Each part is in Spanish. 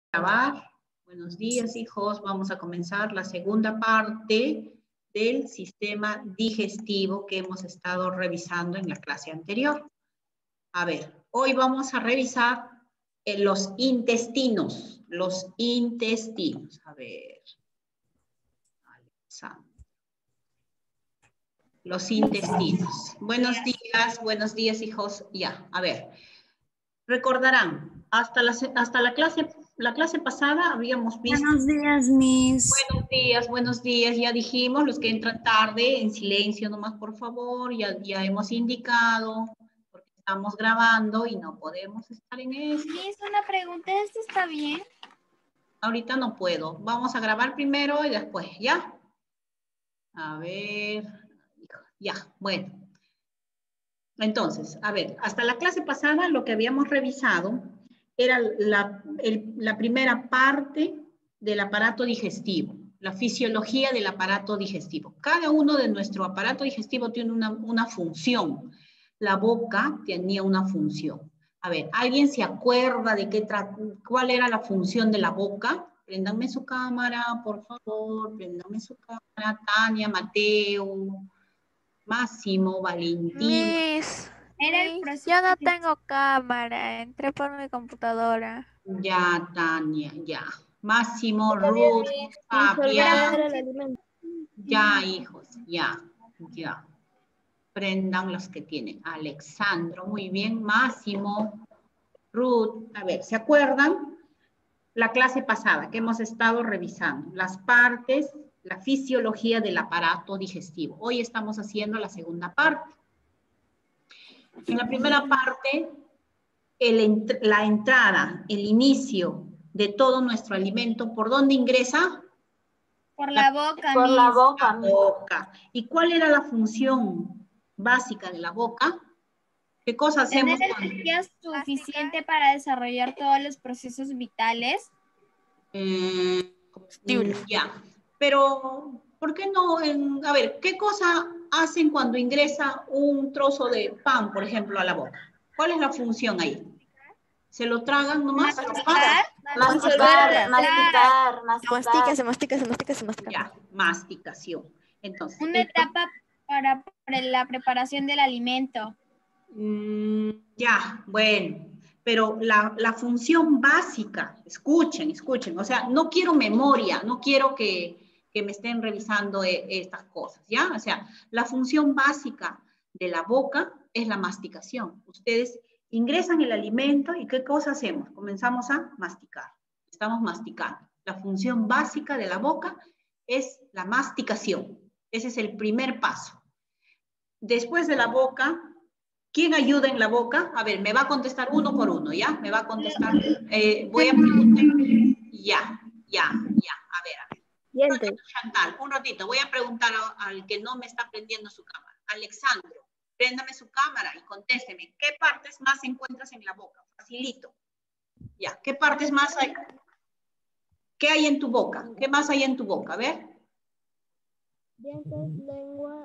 Grabar. Buenos días, hijos. Vamos a comenzar la segunda parte del sistema digestivo que hemos estado revisando en la clase anterior. A ver, hoy vamos a revisar los intestinos. Los intestinos. A ver. Los intestinos. Buenos días, hijos. Ya, a ver. Recordarán, hasta la clase pasada habíamos visto... Buenos días, Miss. Buenos días, ya dijimos, los que entran tarde, en silencio nomás, por favor, ya hemos indicado, porque estamos grabando y no podemos estar en eso. Miss, una pregunta, ¿esto está bien? Ahorita no puedo, vamos a grabar primero y después, ¿ya? A ver, ya, bueno. Entonces, a ver, hasta la clase pasada lo que habíamos revisado era la primera parte del aparato digestivo, la fisiología del aparato digestivo. Cada uno de nuestro aparato digestivo tiene una función. La boca tenía una función. A ver, ¿alguien se acuerda de cuál era la función de la boca? Préndanme su cámara, por favor, préndanme su cámara. Tania, Mateo, Máximo, Valentín. Yo no tengo cámara, entré por mi computadora. Ya, Tania, ya. Máximo, Ruth, Fabián. Ya, hijos, ya. Prendan los que tienen. Alexandro, muy bien. Máximo, Ruth. A ver, ¿se acuerdan? La clase pasada que hemos estado revisando. Las partes, la fisiología del aparato digestivo. Hoy estamos haciendo la segunda parte. En la primera parte, la entrada, el inicio de todo nuestro alimento, ¿por dónde ingresa? Por la boca, por Miss. la boca. La boca. ¿Y cuál era la función básica de la boca? ¿Qué cosa hacemos? ¿Tener energía suficiente para desarrollar todos los procesos vitales? Ya. Pero, ¿por qué no? A ver, ¿qué cosa hacen cuando ingresa un trozo de pan, por ejemplo, a la boca? ¿Cuál es la función ahí? ¿Se lo tragan nomás? Masticar. Se mastica. Ya, masticación. Entonces, Una etapa para la preparación del alimento. Ya, bueno, pero la función básica, escuchen, o sea, no quiero memoria, no quiero que me estén revisando estas cosas, ¿ya? O sea, la función básica de la boca es la masticación. Ustedes ingresan el alimento y ¿qué cosa hacemos? Comenzamos a masticar, estamos masticando. La función básica de la boca es la masticación. Ese es el primer paso. Después de la boca, ¿quién ayuda en la boca? A ver, me va a contestar uno por uno, ¿ya? Me va a contestar. Voy a preguntar. Ya. A ver. Chantal, un ratito. Voy a preguntar al que no me está prendiendo su cámara. Alexandro, préndame su cámara y contésteme. ¿Qué partes más encuentras en la boca? Facilito. Ya. ¿Qué partes más hay? ¿Qué hay en tu boca? ¿Qué más hay en tu boca? A ver. Dientes, lengua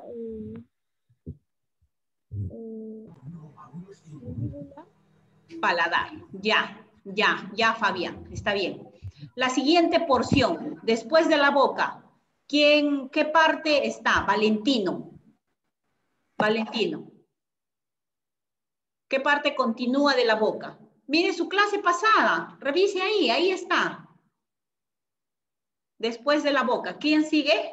Paladar. Ya, Fabián. Está bien. La siguiente porción, después de la boca, ¿qué parte está? Valentino. ¿Qué parte continúa de la boca? Mire su clase pasada, revise ahí está. Después de la boca, ¿quién sigue?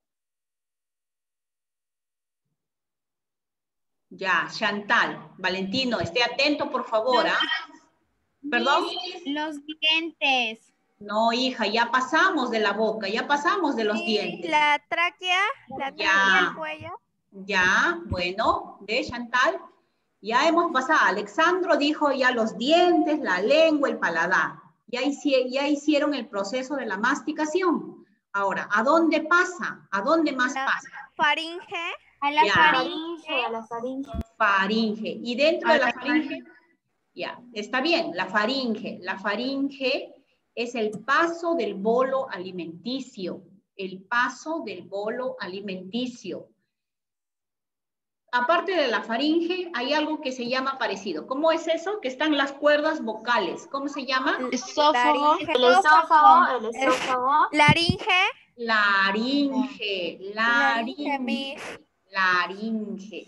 Ya, Chantal. Valentino, esté atento, por favor. ¿Perdón? Los dientes. No, hija, ya pasamos de la boca, ya pasamos de los dientes. La tráquea, el cuello. Ya, bueno, de Chantal, ya hemos pasado. Alexandro dijo ya los dientes, la lengua, el paladar. Ya hicieron el proceso de la masticación. Ahora, ¿a dónde pasa? ¿A dónde más pasa? Faringe. A la faringe. Faringe. Y dentro de la faringe, ya, está bien, la faringe. La faringe es el paso del bolo alimenticio. El paso del bolo alimenticio. aparte de la faringe, hay algo que se llama parecido. ¿Cómo es eso? Que están las cuerdas vocales. ¿Cómo se llama? Esófago. El esófago, el esófago. Laringe. Laringe, Laringe, Miss. laringe.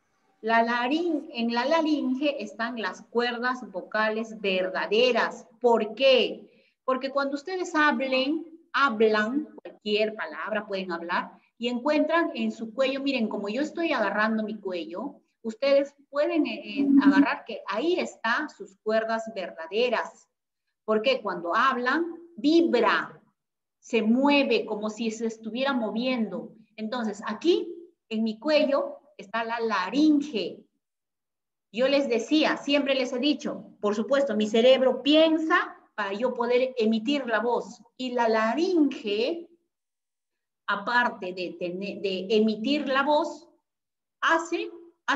En la laringe están las cuerdas vocales verdaderas. ¿Por qué? Porque cuando ustedes hablan, cualquier palabra pueden hablar, y encuentran en su cuello, miren, como yo estoy agarrando mi cuello, ustedes pueden agarrar que ahí están sus cuerdas verdaderas. Porque cuando hablan, vibra, se mueve como si se estuviera moviendo. Entonces, aquí, en mi cuello, está la laringe. Yo les decía, siempre les he dicho, por supuesto, mi cerebro piensa para yo poder emitir la voz. Y la laringe, aparte de emitir la voz, hace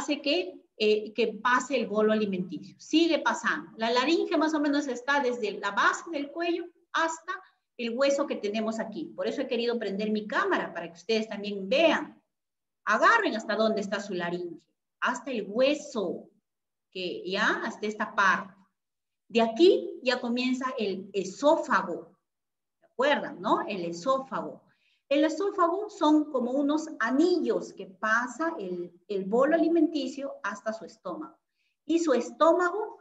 que pase el bolo alimenticio. Sigue pasando. La laringe más o menos está desde la base del cuello hasta el hueso que tenemos aquí. Por eso he querido prender mi cámara, para que ustedes también vean. Agarren hasta dónde está su laringe. Hasta el hueso, que ya hasta esta parte. De aquí ya comienza el esófago. ¿Se acuerdan, no? El esófago. El esófago son como unos anillos que pasa el bolo alimenticio hasta su estómago. Y su estómago,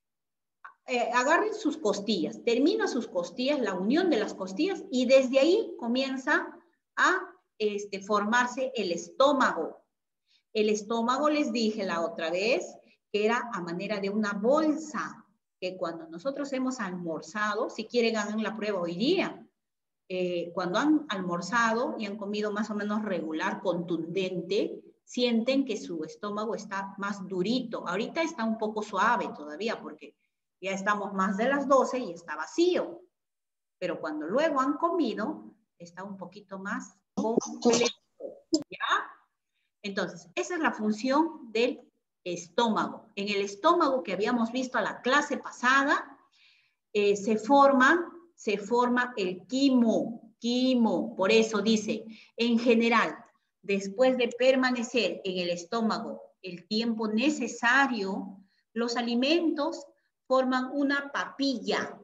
agarren sus costillas, termina sus costillas, la unión de las costillas, y desde ahí comienza a formarse el estómago. El estómago, les dije la otra vez, que era a manera de una bolsa, que cuando nosotros hemos almorzado, si quieren hagan la prueba hoy día, cuando han almorzado y han comido más o menos regular, contundente, sienten que su estómago está más durito. Ahorita está un poco suave todavía porque ya estamos más de las 12 y está vacío. Pero cuando luego han comido, está un poquito más completo, ¿ya? Entonces, esa es la función del estómago. En el estómago que habíamos visto a la clase pasada, se forma el quimo. Por eso dice, en general, después de permanecer en el estómago el tiempo necesario, los alimentos forman una papilla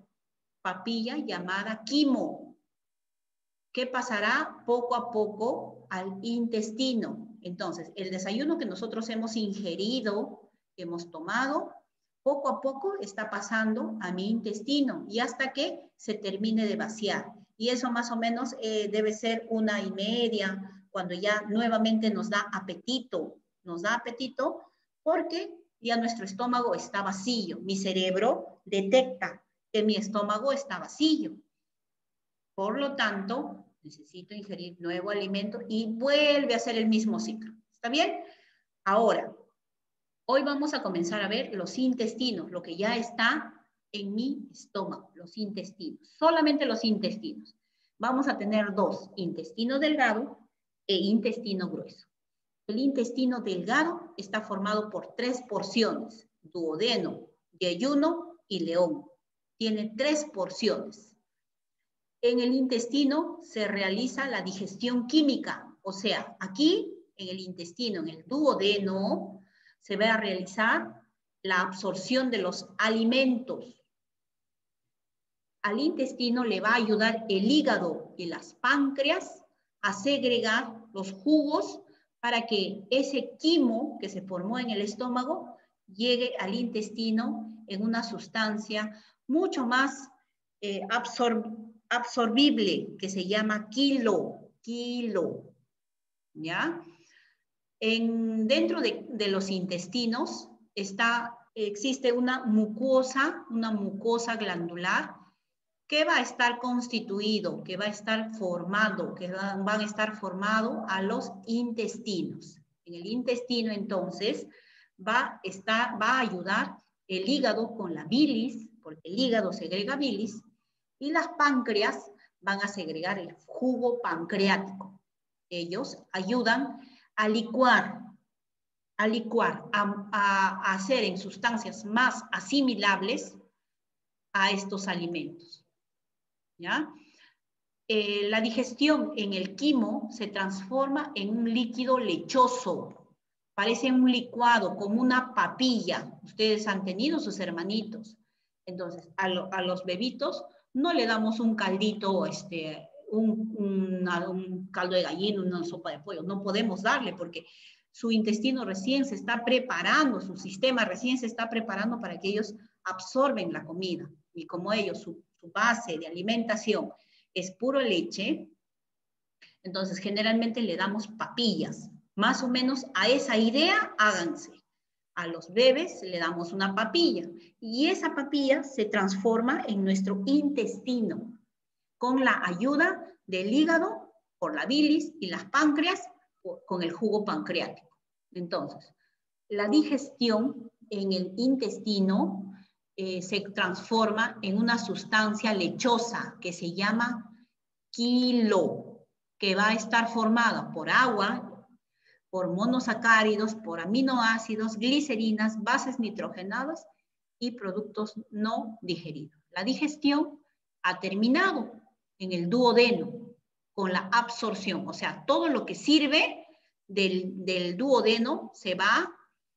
llamada quimo, que pasará poco a poco al intestino. Entonces, el desayuno que nosotros hemos ingerido, que hemos tomado, poco a poco está pasando a mi intestino y hasta que se termine de vaciar. Y eso más o menos debe ser 1:30, cuando ya nuevamente nos da apetito. Nos da apetito porque ya nuestro estómago está vacío. Mi cerebro detecta que mi estómago está vacío. Por lo tanto, necesito ingerir nuevo alimento y vuelve a hacer el mismo ciclo. ¿Está bien? Ahora, hoy vamos a comenzar a ver los intestinos, lo que ya está en mi estómago, los intestinos, solamente los intestinos. Vamos a tener dos, intestino delgado e intestino grueso. El intestino delgado está formado por 3 porciones, duodeno, yeyuno y león. Tiene 3 porciones. En el intestino se realiza la digestión química, o sea, aquí en el intestino, en el duodeno, se va a realizar la absorción de los alimentos. Al intestino le va a ayudar el hígado y las páncreas a segregar los jugos para que ese quimo que se formó en el estómago llegue al intestino en una sustancia mucho más absorbible, que se llama quilo, ¿ya? Dentro de los intestinos existe una mucosa glandular que va a estar constituido, que va a estar formado, van a estar formados a los intestinos. En el intestino, entonces, va a ayudar el hígado con la bilis, porque el hígado segrega bilis, y las páncreas van a segregar el jugo pancreático. Ellos ayudan a licuar, a hacer en sustancias más asimilables a estos alimentos. ¿Ya? La digestión en el quimo se transforma en un líquido lechoso. parece un licuado, como una papilla. Ustedes han tenido sus hermanitos. Entonces, a los bebitos no le damos un caldito, un caldo de gallina, una sopa de pollo. No podemos darle porque su intestino recién se está preparando, su sistema recién se está preparando para que ellos absorben la comida. Y como ellos, su base de alimentación es puro leche, entonces generalmente le damos papillas. Más o menos a esa idea háganse. A los bebés le damos una papilla y esa papilla se transforma en nuestro intestino con la ayuda del hígado por la bilis y las páncreas con el jugo pancreático. Entonces, la digestión en el intestino se transforma en una sustancia lechosa que se llama quilo, que va a estar formada por agua, por monosacáridos, por aminoácidos, glicerinas, bases nitrogenadas y productos no digeridos. La digestión ha terminado en el duodeno con la absorción, o sea, todo lo que sirve del duodeno se va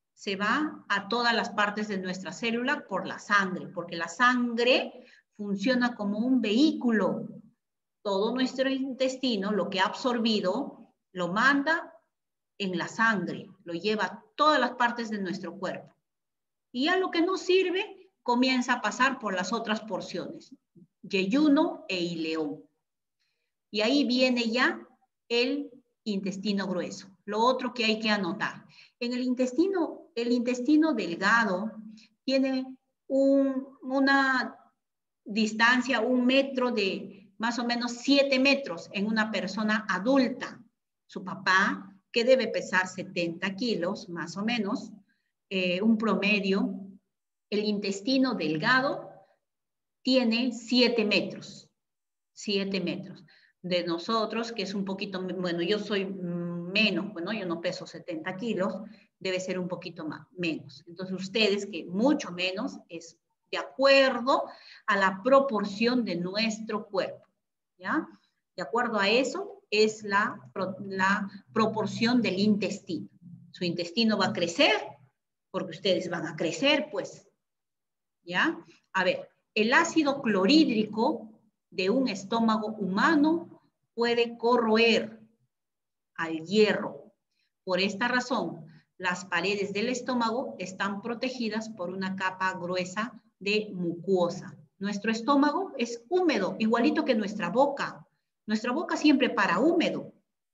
a todas las partes de nuestra célula por la sangre, porque la sangre funciona como un vehículo. Todo nuestro intestino, lo que ha absorbido, lo manda en la sangre, lo lleva a todas las partes de nuestro cuerpo. Y a lo que no sirve, comienza a pasar por las otras porciones, yeyuno e ileón. Y ahí viene ya el intestino grueso. Lo otro que hay que anotar. En el intestino delgado tiene una distancia, 1 metro de más o menos 7 metros en una persona adulta. Su papá, que debe pesar 70 kilos, más o menos, un promedio. El intestino delgado tiene 7 metros. 7 metros. De nosotros, que es un poquito, bueno, yo soy menos, bueno, yo no peso 70 kilos, debe ser un poquito más, menos. Entonces ustedes, que mucho menos, es de acuerdo a la proporción de nuestro cuerpo, ¿ya? De acuerdo a eso es la proporción del intestino. Su intestino va a crecer, porque ustedes van a crecer, pues, ¿ya? A ver, el ácido clorhídrico de un estómago humano puede corroer al hierro. Por esta razón, las paredes del estómago están protegidas por una capa gruesa de mucosa. Nuestro estómago es húmedo, igualito que nuestra boca. Nuestra boca siempre para húmedo.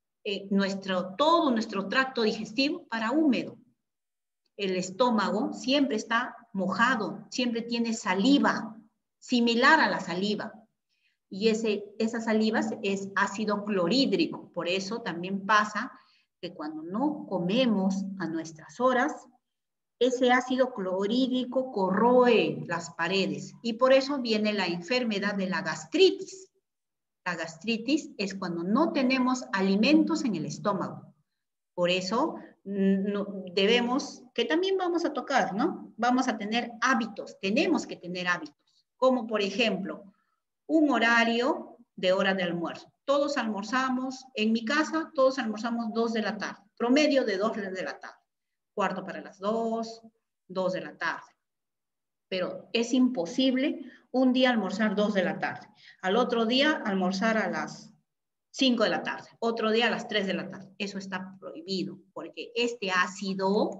Todo nuestro tracto digestivo para húmedo. El estómago siempre está mojado, siempre tiene saliva, similar a la saliva. Y esa saliva es ácido clorhídrico. Por eso también pasa que cuando no comemos a nuestras horas, ese ácido clorhídrico corroe las paredes. Y por eso viene la enfermedad de la gastritis. La gastritis es cuando no tenemos alimentos en el estómago. Por eso debemos, que también vamos a tocar, ¿no? Vamos a tener hábitos, tenemos que tener hábitos. Como por ejemplo, un horario de hora de almuerzo. Todos almorzamos, en mi casa, todos almorzamos 2 de la tarde, promedio de 2 de la tarde, 1:15 para las 2, 2 de la tarde. Pero es imposible un día almorzar 2 de la tarde, al otro día almorzar a las 5 de la tarde, otro día a las 3 de la tarde. Eso está prohibido, porque este ácido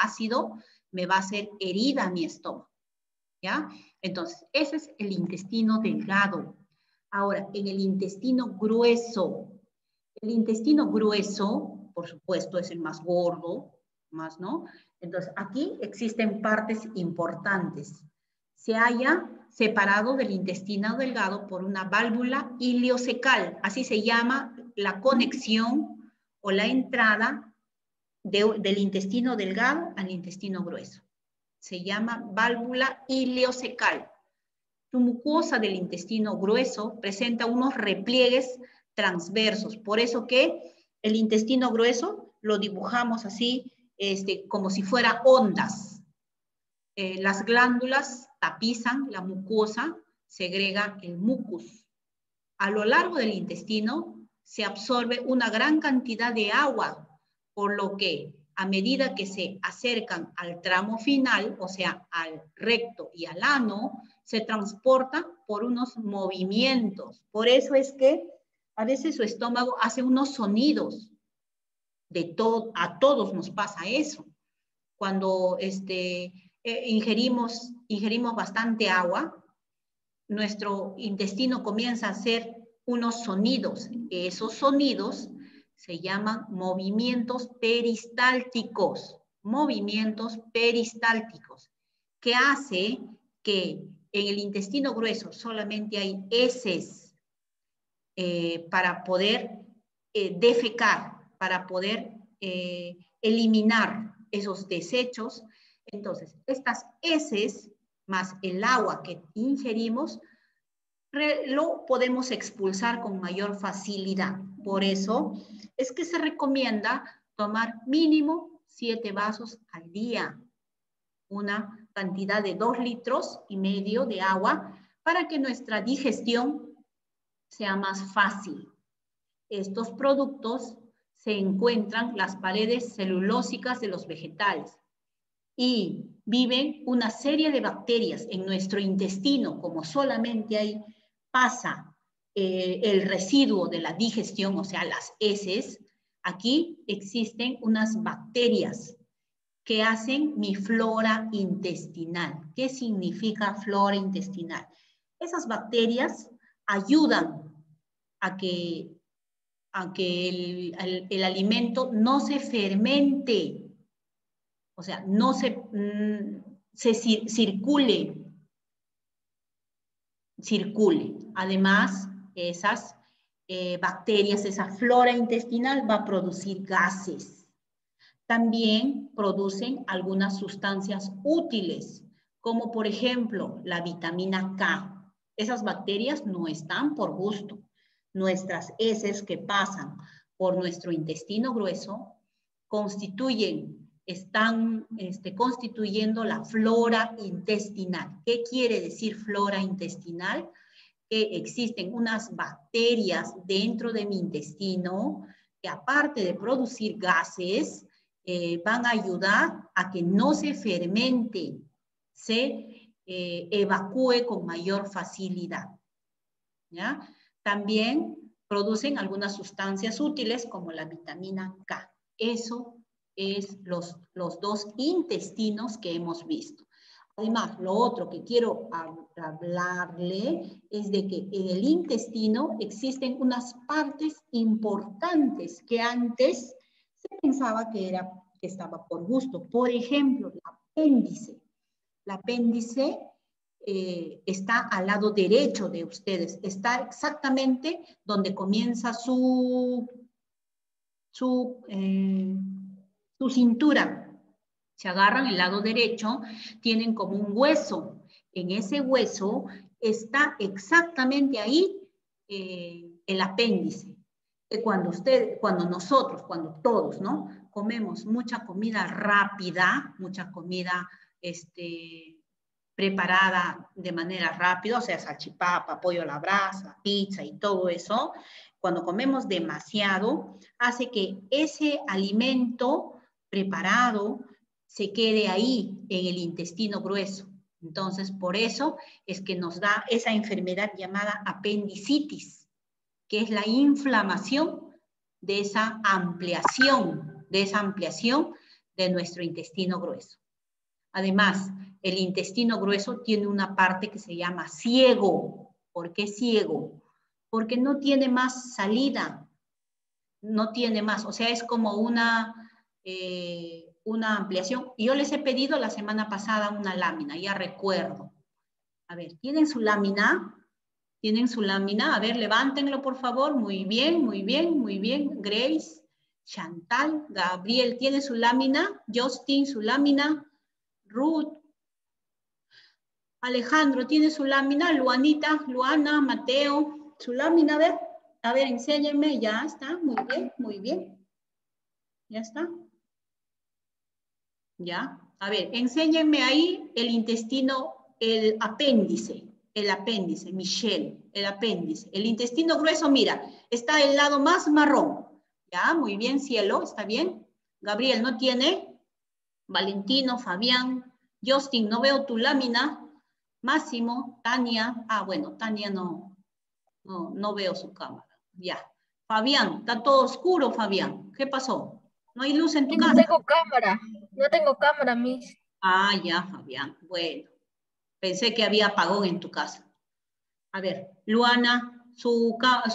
me va a hacer herida a mi estómago, ¿ya? Entonces, ese es el intestino delgado. Ahora, en el intestino grueso, por supuesto, es el más gordo, más, ¿no? Entonces, aquí existen partes importantes. Se halla separado del intestino delgado por una válvula ileocecal, así se llama la conexión o la entrada del intestino delgado al intestino grueso. Se llama válvula ileocecal. Su mucosa del intestino grueso presenta unos repliegues transversos, por eso que el intestino grueso lo dibujamos así, como si fuera ondas. Las glándulas tapizan la mucosa, segrega el mucus. A lo largo del intestino se absorbe una gran cantidad de agua, por lo que a medida que se acercan al tramo final, o sea, al recto y al ano, se transporta por unos movimientos. Por eso es que a veces su estómago hace unos sonidos. A todos nos pasa eso. Cuando ingerimos bastante agua, nuestro intestino comienza a hacer unos sonidos. Esos sonidos se llaman movimientos peristálticos. Movimientos peristálticos, que hace que en el intestino grueso solamente hay heces para poder defecar, para poder eliminar esos desechos. Entonces, estas heces más el agua que ingerimos, lo podemos expulsar con mayor facilidad. Por eso es que se recomienda tomar mínimo 7 vasos al día, una cantidad de 2,5 litros de agua para que nuestra digestión sea más fácil. Estos productos se encuentran en las paredes celulósicas de los vegetales y viven una serie de bacterias en nuestro intestino, como solamente ahí pasa el residuo de la digestión, o sea, las heces. Aquí existen unas bacterias que hacen mi flora intestinal. ¿Qué significa flora intestinal? Esas bacterias ayudan a que el alimento no se fermente, o sea, no circule. Además, esas bacterias, esa flora intestinal va a producir gases. También producen algunas sustancias útiles, como por ejemplo la vitamina K. Esas bacterias no están por gusto. Nuestras heces que pasan por nuestro intestino grueso están constituyendo la flora intestinal. ¿Qué quiere decir flora intestinal? Que existen unas bacterias dentro de mi intestino que, aparte de producir gases, van a ayudar a que no se fermente, se evacúe con mayor facilidad. ¿Ya? También producen algunas sustancias útiles como la vitamina K. Eso es los 2 intestinos que hemos visto. Además, lo otro que quiero hablarle es de que en el intestino existen unas partes importantes que antes se pensaba que estaba por gusto. Por ejemplo, el apéndice. El apéndice está al lado derecho de ustedes. Está exactamente donde comienza su cintura. Se agarran el lado derecho, tienen como un hueso. En ese hueso está exactamente ahí el apéndice. Cuando todos, ¿no?, comemos mucha comida rápida, mucha comida preparada de manera rápida, o sea, salchipapa, pollo a la brasa, pizza y todo eso, cuando comemos demasiado, hace que ese alimento preparado se quede ahí en el intestino grueso. Entonces, por eso es que nos da esa enfermedad llamada apendicitis, que es la inflamación de esa ampliación de nuestro intestino grueso. Además, el intestino grueso tiene una parte que se llama ciego. ¿Por qué ciego? Porque no tiene más salida, no tiene más, o sea, es como una ampliación. Yo les he pedido la semana pasada una lámina, ya recuerdo. A ver, ¿tienen su lámina? ¿Tienen su lámina? A ver, levántenlo, por favor. Muy bien, muy bien, muy bien. Grace, Chantal, Gabriel, ¿tiene su lámina? Justin, su lámina. Ruth. Alejandro, ¿tiene su lámina? Luanita, Luana, Mateo, su lámina, a ver, enséñenme. Ya está, muy bien, muy bien. Ya está. Ya, a ver, enséñenme ahí el intestino, el apéndice, Michelle, el apéndice. El intestino grueso, mira, está el lado más marrón. Ya, muy bien, cielo, ¿está bien? Gabriel, ¿no tiene? Valentino, Fabián, Justin, no veo tu lámina. Máximo, Tania, bueno, Tania no veo su cámara. Ya. Fabián, está todo oscuro, Fabián. ¿Qué pasó? ¿No hay luz en tu casa? No tengo cámara. No tengo cámara, Miss. Ah, ya, Fabián. Bueno, pensé que había apagón en tu casa. A ver, Luana, su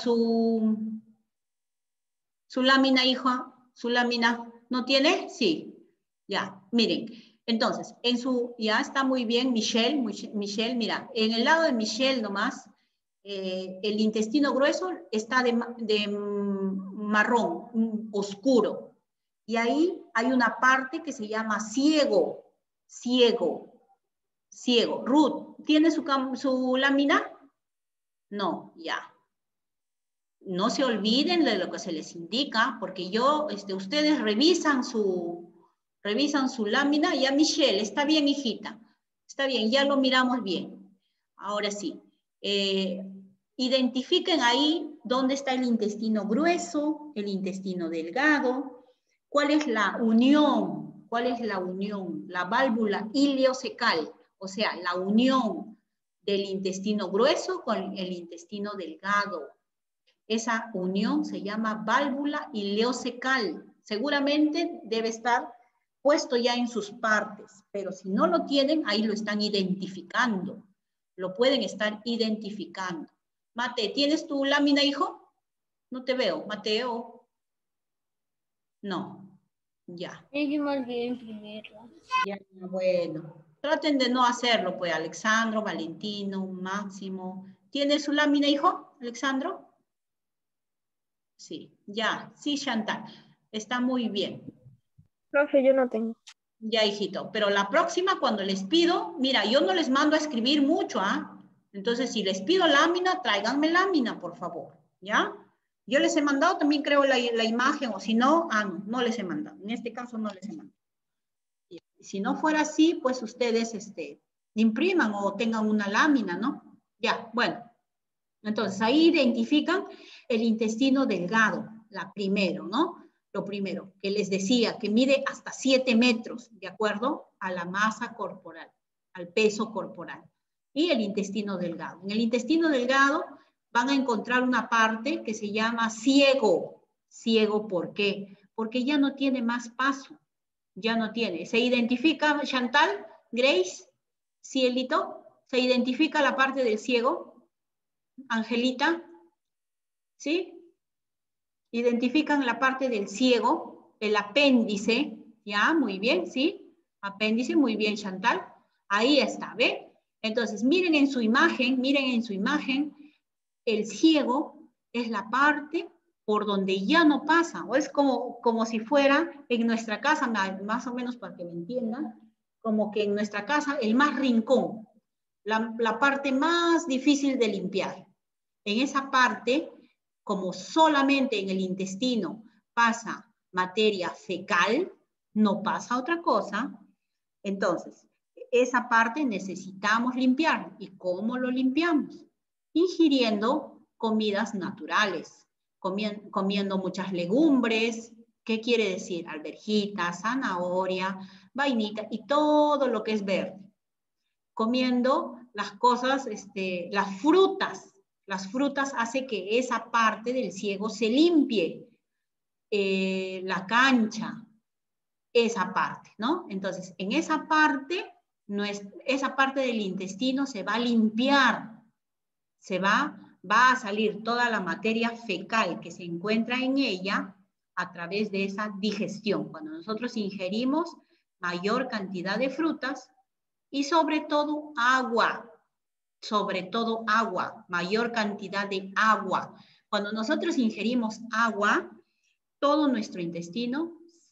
lámina, hija, su lámina, ¿no tiene? Sí. Ya, miren. Entonces, ya está muy bien, Michelle, mira, en el lado de Michelle nomás, el intestino grueso está de marrón, oscuro. Y ahí hay una parte que se llama ciego. Ruth, ¿tiene su lámina? No, ya. No se olviden de lo que se les indica, porque ustedes revisan su lámina. Ya, Michelle, está bien, hijita. Está bien, ya lo miramos bien. Ahora sí. Identifiquen ahí dónde está el intestino grueso, el intestino delgado. ¿Cuál es la unión? La válvula ileocecal, o sea, la unión del intestino grueso con el intestino delgado. Esa unión se llama válvula ileocecal. Seguramente debe estar puesto ya en sus partes, pero si no lo tienen, ahí lo están identificando. Lo pueden estar identificando. Mate, ¿tienes tu lámina, hijo? No te veo, Mateo. No, ya. Yo me olvidé imprimirla. Ya, bueno. Traten de no hacerlo, pues, Alexandro, Valentino, Máximo. ¿Tienes su lámina, hijo, Alexandro? Sí, ya, sí, Chantal, está muy bien. Profe, yo no tengo. Ya, hijito, pero la próxima cuando les pido, mira, yo no les mando a escribir mucho, ¿ah? Entonces, si les pido lámina, tráiganme lámina, por favor, ¿ya? Yo les he mandado también, creo, la imagen, o si no, no les he mandado. En este caso no les he mandado. Y si no fuera así, pues ustedes impriman o tengan una lámina, ¿no? Ya, bueno. Entonces, ahí identifican el intestino delgado, primero, ¿no? Lo primero, que les decía, que mide hasta 7 metros, de acuerdo a la masa corporal, al peso corporal. Y el intestino delgado. En el intestino delgado van a encontrar una parte que se llama ciego. Ciego, ¿por qué? Porque ya no tiene más paso. Ya no tiene. ¿Se identifica, Chantal, Grace, Cielito? ¿Se identifica la parte del ciego? Angelita, ¿sí? Identifican la parte del ciego, el apéndice, ya, muy bien, ¿sí? Apéndice, muy bien, Chantal. Ahí está, ¿ve? Entonces, miren en su imagen, el ciego es la parte por donde ya no pasa, o es como si fuera en nuestra casa, más o menos para que me entiendan, como que en nuestra casa el más rincón, la parte más difícil de limpiar. En esa parte, como solamente en el intestino pasa materia fecal, no pasa otra cosa, entonces esa parte necesitamos limpiar. ¿Y cómo lo limpiamos? Ingiriendo comidas naturales, comiendo muchas legumbres. ¿Qué quiere decir? Alverjita, zanahoria, vainita y todo lo que es verde. Comiendo las cosas, las frutas. Las frutas hacen que esa parte del ciego se limpie. La cancha, esa parte, ¿no? Entonces, en esa parte del intestino se va a limpiar, va a salir toda la materia fecal que se encuentra en ella a través de esa digestión. Cuando nosotros ingerimos mayor cantidad de frutas y sobre todo agua, mayor cantidad de agua. Cuando nosotros ingerimos agua, todo nuestro intestino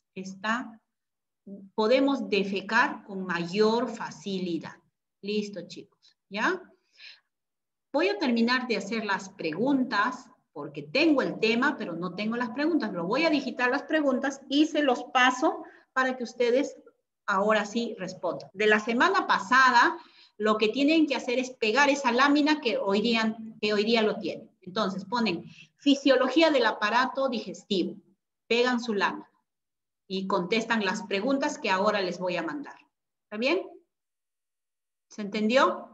podemos defecar con mayor facilidad. Listo, chicos, ¿ya? Voy a terminar de hacer las preguntas, porque tengo el tema, pero no tengo las preguntas. Lo voy a digitar las preguntas y se los paso para que ustedes ahora sí respondan. De la semana pasada, lo que tienen que hacer es pegar esa lámina que hoy día lo tienen. Entonces, ponen fisiología del aparato digestivo. Pegan su lámina. y contestan las preguntas que ahora les voy a mandar. ¿Está bien? ¿Se entendió?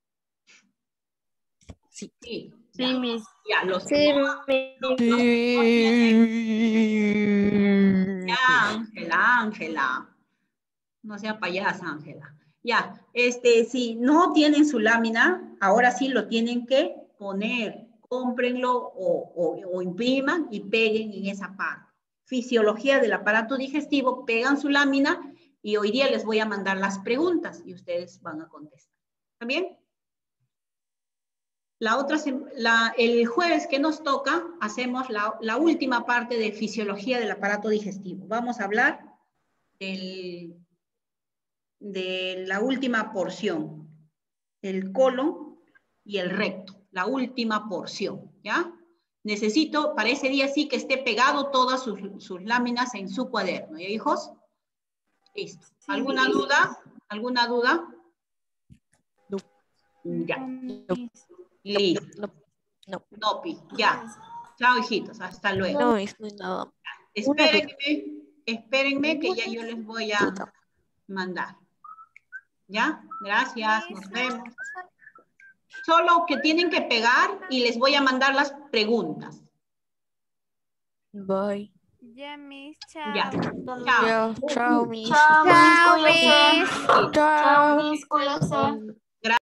Sí. Sí. Sí, Ya. Miss. Ya, los Sí, Ya, Ángela. No sea payasa, Ángela. Ya, si no tienen su lámina, ahora sí lo tienen que poner. Cómprenlo o impriman y peguen en esa parte. Fisiología del aparato digestivo, pegan su lámina y hoy día les voy a mandar las preguntas y ustedes van a contestar. ¿Está bien? El jueves que nos toca, hacemos la última parte de fisiología del aparato digestivo. Vamos a hablar de la última porción, el colon y el recto, la última porción, ¿ya? Necesito para ese día sí que esté pegado todas sus láminas en su cuaderno, ¿ya, hijos? Listo. ¿Alguna duda? ¿Alguna duda? No. Ya. No. Listo. No. No, Pi. Ya. Chao, hijitos. Hasta luego. No es nada. Espérenme que ya yo les voy a mandar. ¿Ya? Gracias. Nos vemos. Solo que tienen que pegar y les voy a mandar las preguntas. Bye. Ya, Miss, Ya. chao. Chao. Chao, Miss. Chao, Miss. Chao, Cuídate. Miss. Chao, Chao. Miss. Cuídate.